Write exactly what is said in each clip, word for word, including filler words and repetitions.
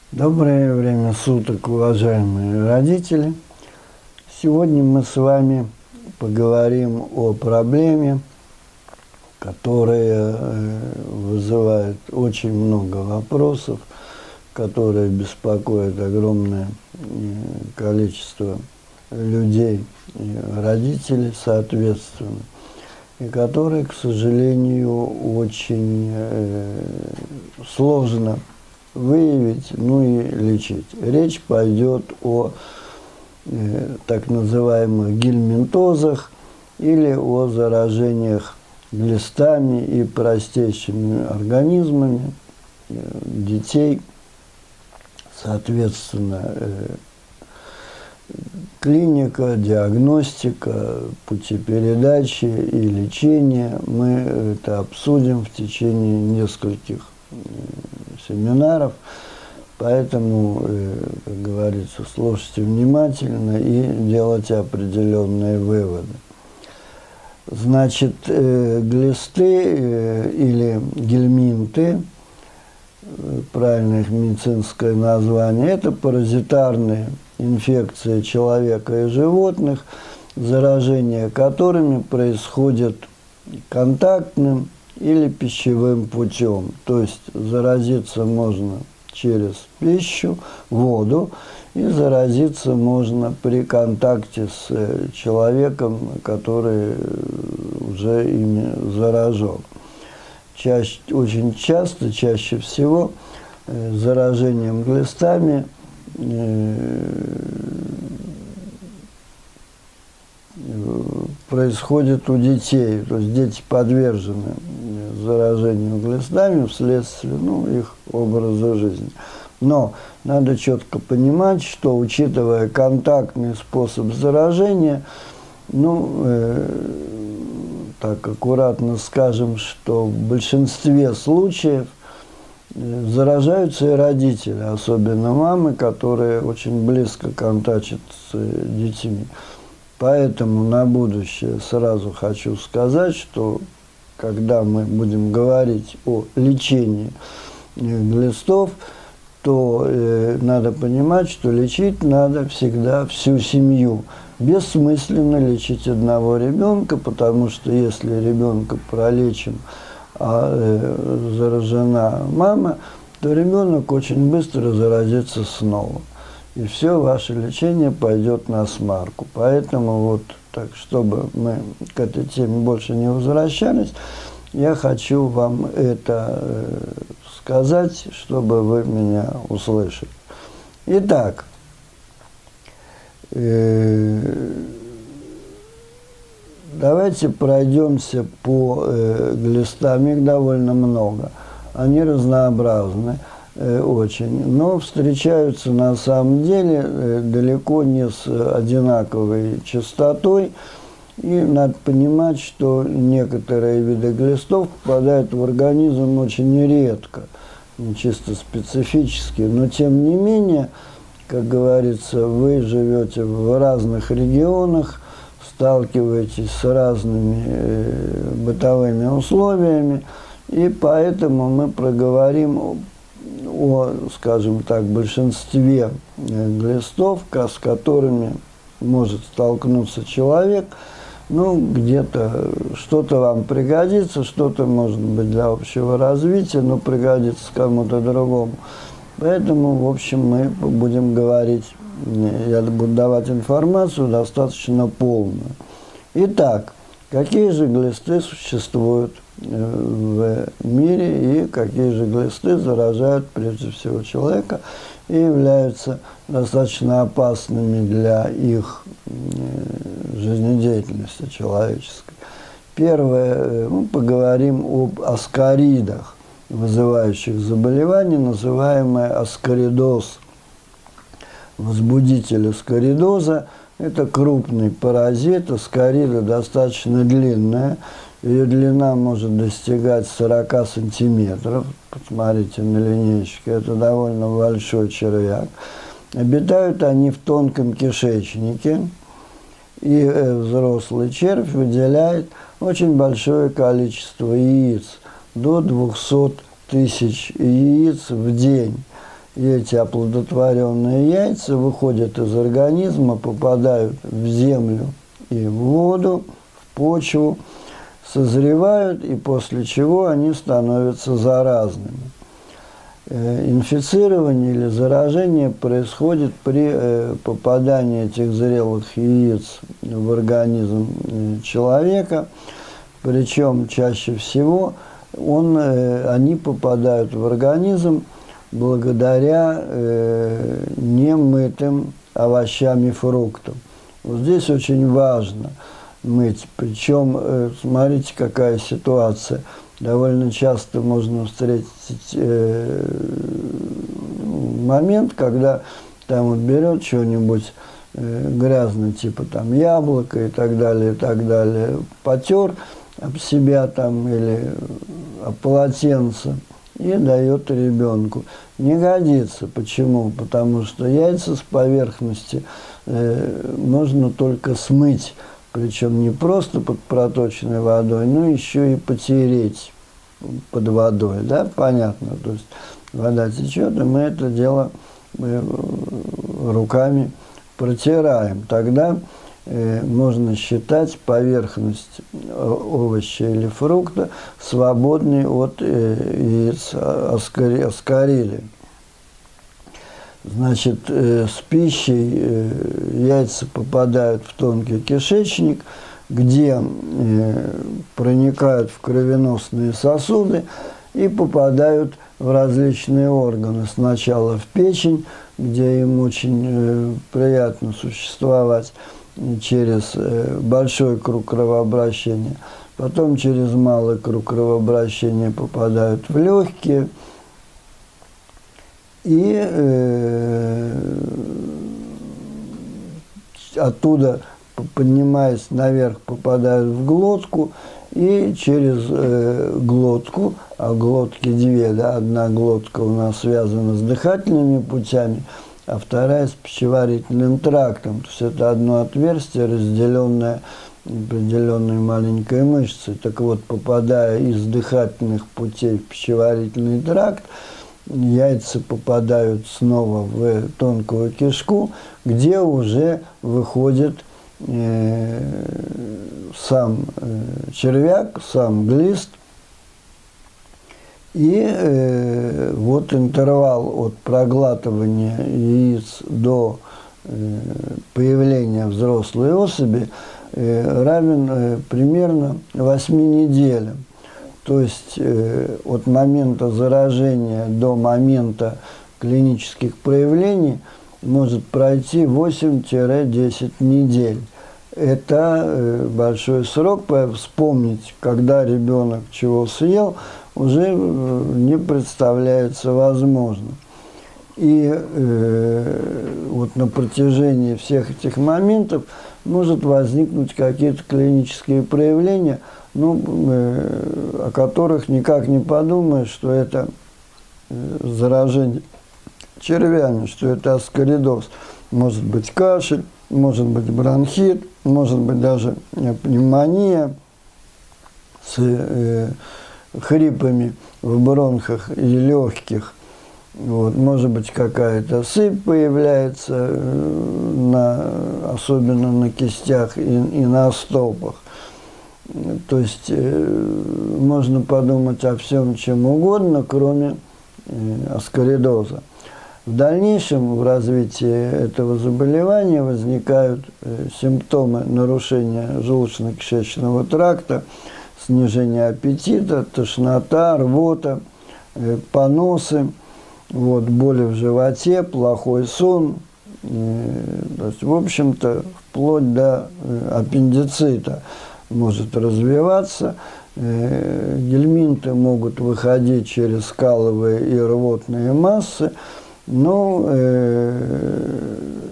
Доброе время суток, уважаемые родители! Сегодня мы с вами поговорим о проблеме, которая вызывает очень много вопросов, которая беспокоит огромное количество людей и родителей, соответственно, и которая, к сожалению, очень э, сложно выявить, ну и лечить. Речь пойдет о э, так называемых гельминтозах или о заражениях глистами и простейшими организмами э, детей. Соответственно, э, клиника, диагностика, пути передачи и лечения. Мы это обсудим в течение нескольких семинаров, поэтому, как говорится, слушайте внимательно и делайте определенные выводы. Значит, глисты или гельминты, правильное их медицинское название, это паразитарные инфекции человека и животных, заражение которыми происходит контактным или пищевым путем. То есть заразиться можно через пищу, воду, и заразиться можно при контакте с человеком, который уже ими заражен. Чаще, очень часто, чаще всего, заражением глистами происходит у детей, то есть дети подвержены заражению глистами вследствие ну, их образа жизни. Но надо четко понимать, что, учитывая контактный способ заражения, ну, э, так аккуратно скажем, что в большинстве случаев заражаются и родители, особенно мамы, которые очень близко контактят с детьми. Поэтому на будущее сразу хочу сказать, что когда мы будем говорить о лечении глистов, то э, надо понимать, что лечить надо всегда всю семью. Бессмысленно лечить одного ребенка, потому что если ребенка пролечим, а э, заражена мама, то ребенок очень быстро заразится снова. И все ваше лечение пойдет на смарку. Поэтому вот так, чтобы мы к этой теме больше не возвращались, я хочу вам это э, сказать, чтобы вы меня услышали. Итак, э, давайте пройдемся по э, глистам, их довольно много. Они разнообразны э, очень, но встречаются на самом деле э, далеко не с одинаковой частотой. И надо понимать, что некоторые виды глистов попадают в организм очень редко, чисто специфически, но тем не менее, как говорится, вы живете в разных регионах, сталкиваетесь с разными э, бытовыми условиями, и поэтому мы проговорим о, о, скажем так, большинстве глистов, с которыми может столкнуться человек. Ну, где-то что-то вам пригодится, что-то, может быть, для общего развития, но пригодится кому-то другому. Поэтому, в общем, мы будем говорить, я буду давать информацию достаточно полную. Итак, какие же глисты существуют в мире и какие же глисты заражают прежде всего человека и являются достаточно опасными для их жизнедеятельности человеческой. Первое, мы поговорим об аскаридах, вызывающих заболевания, называемое аскаридоз. Возбудитель аскаридоза – это крупный паразит. Аскарида достаточно длинная. Ее длина может достигать сорока сантиметров. Посмотрите на линейке, это довольно большой червяк. Обитают они в тонком кишечнике. И взрослый червь выделяет очень большое количество яиц, до двухсот тысяч яиц в день. И эти оплодотворенные яйца выходят из организма, попадают в землю и в воду, в почву, созревают, и после чего они становятся заразными. Инфицирование или заражение происходит при попадании этих зрелых яиц в организм человека, причем чаще всего он, они попадают в организм благодаря немытым овощам и фруктам. Вот здесь очень важно мыть, причем смотрите, какая ситуация. Довольно часто можно встретить э, момент, когда там вот берет что-нибудь э, грязное, типа там яблоко и так далее, и так далее, потер об себя там или об полотенце и дает ребенку. Не годится. Почему? Потому что яйца с поверхности э, можно только смыть. Причем не просто под проточной водой, но еще и потереть под водой, да, понятно. То есть вода течет, и мы это дело мы руками протираем. Тогда э, можно считать поверхность овоща или фрукта свободной от э, яиц аскарили. Значит, э, с пищей э, яйца попадают в тонкий кишечник, где э, проникают в кровеносные сосуды и попадают в различные органы. Сначала в печень, где им очень э, приятно существовать через э, большой круг кровообращения, потом через малый круг кровообращения попадают в легкие, и э, оттуда, поднимаясь наверх, попадают в глотку, и через э, глотку, а глотки две, да, одна глотка у нас связана с дыхательными путями, а вторая с пищеварительным трактом. То есть это одно отверстие, разделенное определенной маленькой мышцей. Так вот, попадая из дыхательных путей в пищеварительный тракт, яйца попадают снова в тонкую кишку, где уже выходит э, сам э, червяк, сам глист. И э, вот интервал от проглатывания яиц до э, появления взрослой особи э, равен э, примерно восьми неделям. То есть э, от момента заражения до момента клинических проявлений может пройти восемь-десять недель. Это э, большой срок. Вспомнить, когда ребенок чего съел, уже э, не представляется возможным. И э, вот на протяжении всех этих моментов может возникнуть какие-то клинические проявления, ну, э, о которых никак не подумаешь, что это э, заражение червями, что это аскаридоз. Может быть кашель, может быть бронхит, может быть даже пневмония с э, хрипами в бронхах и легких. Вот, может быть, какая-то сыпь появляется, э, на, особенно на кистях и, и на стопах. То есть э, можно подумать о всем, чем угодно, кроме э, аскаридоза. В дальнейшем в развитии этого заболевания возникают э, симптомы нарушения желудочно-кишечного тракта, снижение аппетита, тошнота, рвота, э, поносы, вот, боли в животе, плохой сон, э, то есть, в общем-то, вплоть до э, аппендицита может развиваться. Э, гельминты могут выходить через скаловые и рвотные массы, но э,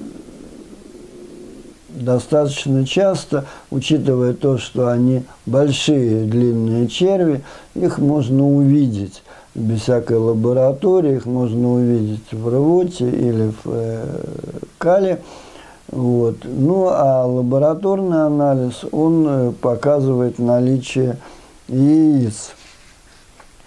достаточно часто, учитывая то, что они большие длинные черви, их можно увидеть без всякой лаборатории, их можно увидеть в рвоте или в э, кале. Вот. Ну, а лабораторный анализ, он показывает наличие яиц.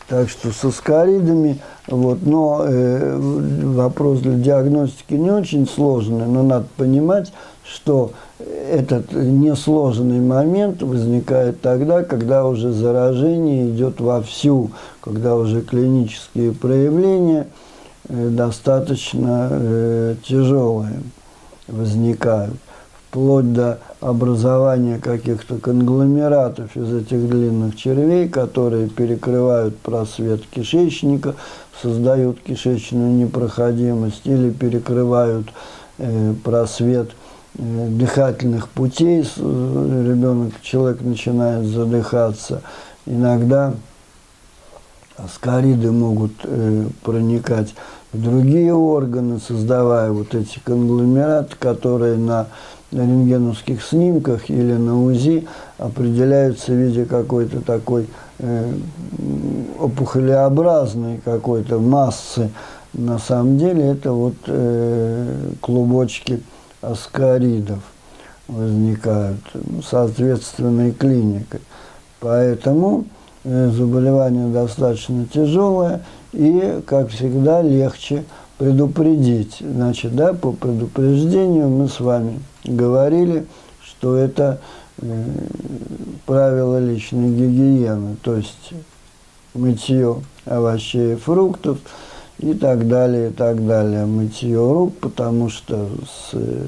Так что с аскаридами, вот, но э, вопрос для диагностики не очень сложный, но надо понимать, что этот несложный момент возникает тогда, когда уже заражение идет вовсю, когда уже клинические проявления э, достаточно э, тяжелые возникают, вплоть до образования каких-то конгломератов из этих длинных червей, которые перекрывают просвет кишечника, создают кишечную непроходимость или перекрывают э, просвет э, дыхательных путей. Ребенок, человек начинает задыхаться. Иногда аскариды могут э, проникать в другие органы, создавая вот эти конгломераты, которые на рентгеновских снимках или на УЗИ определяются в виде какой-то такой э, опухолеобразной какой-то массы. На самом деле это вот э, клубочки аскаридов возникают соответственной клиникой. Поэтому э, заболевание достаточно тяжелое и, как всегда, легче предупредить. Значит, да, по предупреждению мы с вами говорили, что это э, правило личной гигиены, то есть мытье овощей и фруктов и так далее, и так далее. Мытье рук, потому что с, э,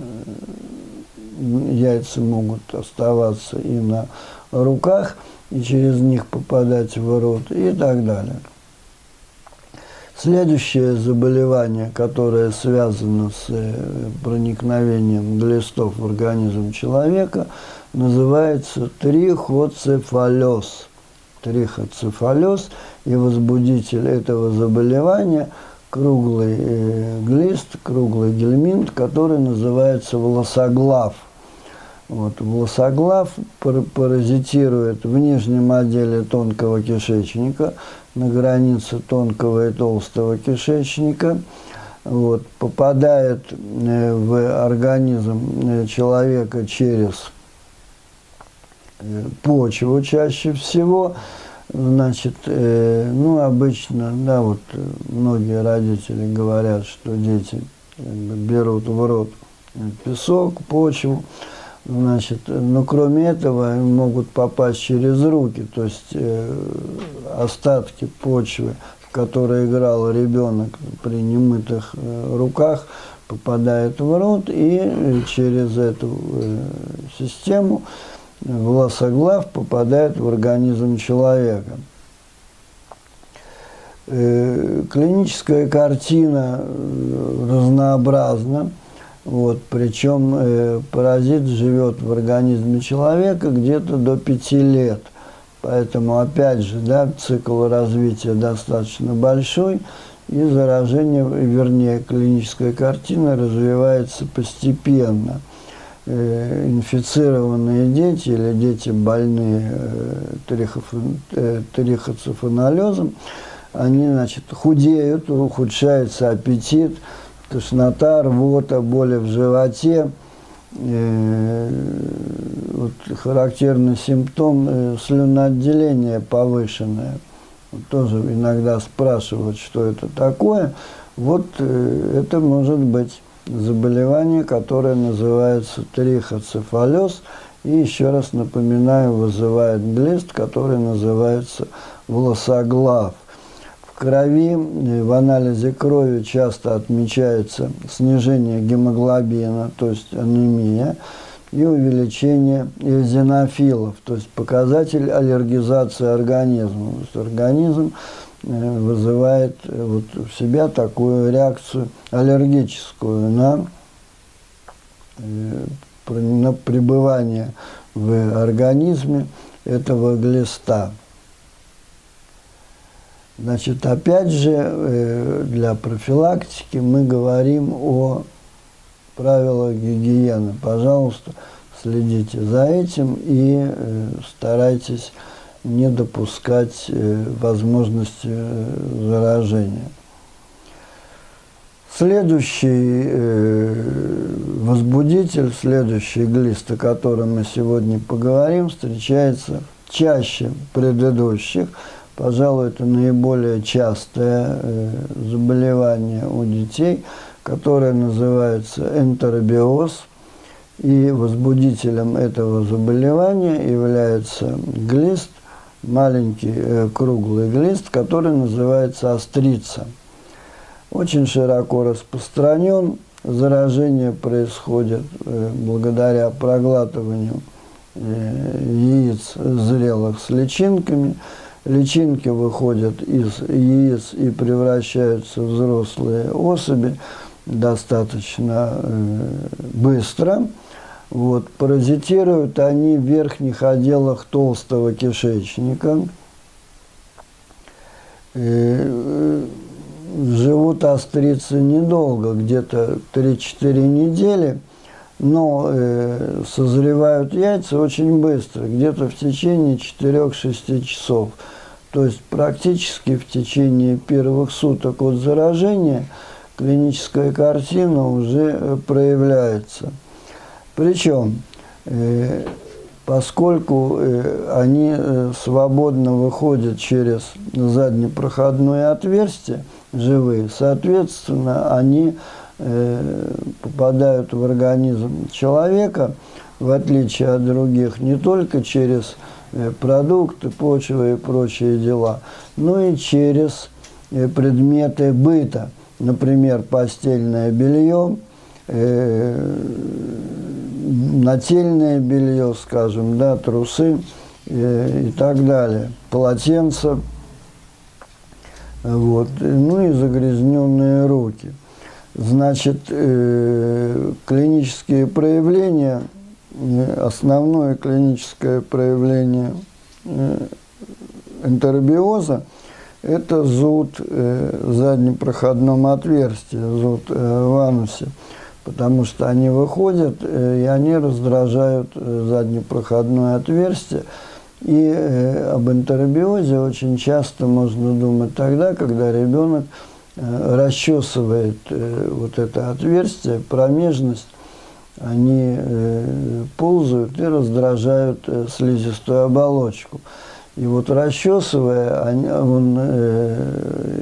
яйца могут оставаться и на руках, и через них попадать в рот, и так далее. Следующее заболевание, которое связано с проникновением глистов в организм человека, называется трихоцефалез. Трихоцефалез, и возбудитель этого заболевания – круглый э, глист, круглый гельминт, который называется волосоглав. Вот, волосоглав паразитирует в нижнем отделе тонкого кишечника, на границе тонкого и толстого кишечника, вот, попадает э, в организм э, человека через э, почву чаще всего. Значит, э, ну, обычно, да, вот многие родители говорят, что дети э, берут в рот песок, почву. Значит, но кроме этого могут попасть через руки, то есть э, остатки почвы, в которой играл ребенок при немытых э, руках, попадают в рот, и э, через эту э, систему волосоглав попадает в организм человека. Э, клиническая картина э, разнообразна. Вот, причем э, паразит живет в организме человека где-то до пяти лет. Поэтому, опять же, да, цикл развития достаточно большой, и заражение, вернее, клиническая картина развивается постепенно. Э, инфицированные дети или дети, больные э, трихоцефалезом, они, значит, худеют, ухудшается аппетит, тошнота, рвота, боли в животе. Э, вот характерный симптом э, слюноотделение повышенное. Вот тоже иногда спрашивают, что это такое. Вот э, это может быть заболевание, которое называется трихоцефалез. И еще раз напоминаю, вызывает глист, который называется волосоглав. В крови, в анализе крови часто отмечается снижение гемоглобина, то есть анемия, и увеличение эозинофилов, то есть показатель аллергизации организма. То есть организм вызывает вот в себя такую реакцию аллергическую на, на пребывание в организме этого глиста. Значит, опять же, для профилактики мы говорим о правилах гигиены. Пожалуйста, следите за этим и старайтесь не допускать возможности заражения. Следующий возбудитель, следующий глист, о котором мы сегодня поговорим, встречается чаще предыдущих, Пожалуй, это наиболее частое э, заболевание у детей, которое называется энтеробиоз. И возбудителем этого заболевания является глист, маленький э, круглый глист, который называется острица. Очень широко распространен. Заражение происходит э, благодаря проглатыванию э, яиц зрелых с личинками. Личинки выходят из яиц и превращаются в взрослые особи достаточно э, быстро. Вот. Паразитируют они в верхних отделах толстого кишечника. Э, живут острицы недолго, где-то три-четыре недели, но э, созревают яйца очень быстро, где-то в течение четырёх-шести часов. То есть практически в течение первых суток от заражения клиническая картина уже проявляется. Причем, э, поскольку э, они э, свободно выходят через заднепроходное отверстие, живые, соответственно, они э, попадают в организм человека, в отличие от других, не только через э, продукты, почвы и прочие дела, но и через э, предметы быта, например, постельное белье, э, нательное белье, скажем, да, трусы э, и так далее, полотенца. Вот. Ну и загрязненные руки. Значит, э, клинические проявления, э, основное клиническое проявление э, энтеробиоза – это зуд э, в заднепроходном отверстии, зуд э, в анусе, потому что они выходят э, и они раздражают э, заднепроходное отверстие. И э, об энтеробиозе очень часто можно думать тогда, когда ребенок э, расчесывает э, вот это отверстие, промежность, они э, ползают и раздражают э, слизистую оболочку. И вот расчесывая, они, он, э,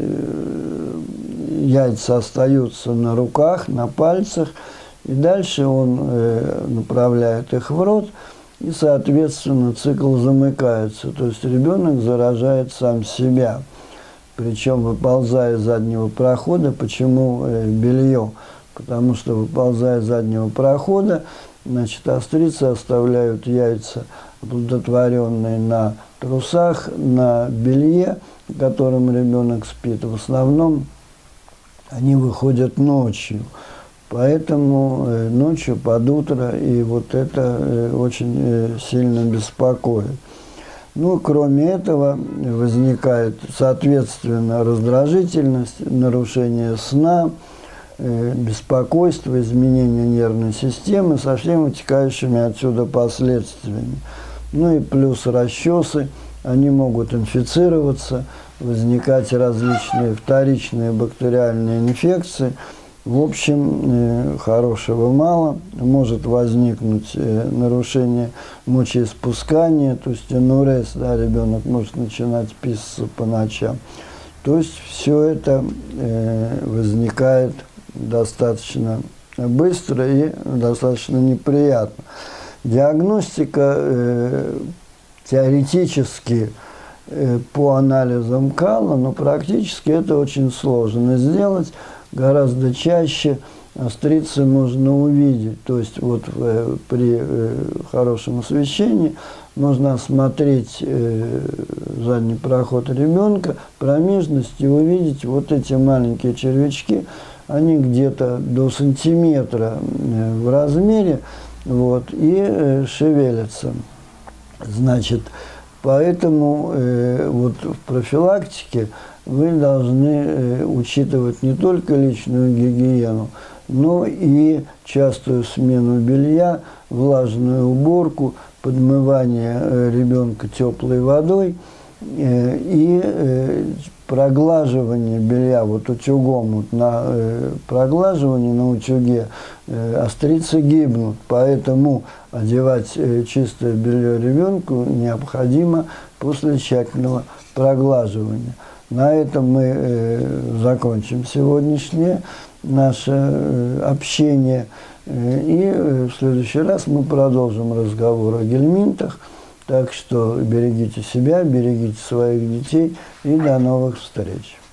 яйца остаются на руках, на пальцах, и дальше он э, направляет их в рот, и, соответственно, цикл замыкается. То есть ребенок заражает сам себя. Причем, выползая из заднего прохода, почему э, белье? Потому что, выползая из заднего прохода, значит, острицы оставляют яйца, оплодотворенные на трусах, на белье, в котором ребенок спит. В основном они выходят ночью. Поэтому э, ночью под утро, и вот это э, очень э, сильно беспокоит. Ну, кроме этого, возникает, соответственно, раздражительность, нарушение сна, э, беспокойство, изменение нервной системы со всеми вытекающими отсюда последствиями. Ну и плюс расчесы, они могут инфицироваться, возникать различные вторичные бактериальные инфекции. В общем, хорошего мало. Может возникнуть нарушение мочеиспускания, то есть энурез, да, ребенок может начинать писаться по ночам. То есть все это возникает достаточно быстро и достаточно неприятно. Диагностика теоретически по анализам кала, но практически это очень сложно сделать. Гораздо чаще острицы можно увидеть. То есть вот э, при э, хорошем освещении можно осмотреть э, задний проход ребенка, промежность, и увидеть вот эти маленькие червячки. Они где-то до сантиметра э, в размере, вот, и э, шевелятся. Значит, поэтому э, вот в профилактике вы должны э, учитывать не только личную гигиену, но и частую смену белья, влажную уборку, подмывание э, ребенка теплой водой э, и э, проглаживание белья вот утюгом. Вот на э, проглаживании на утюге э, острицы гибнут, поэтому одевать э, чистое белье ребенку необходимо после тщательного проглаживания. На этом мы э, закончим сегодняшнее наше э, общение. Э, и э, в следующий раз мы продолжим разговор о гельминтах. Так что берегите себя, берегите своих детей и до новых встреч.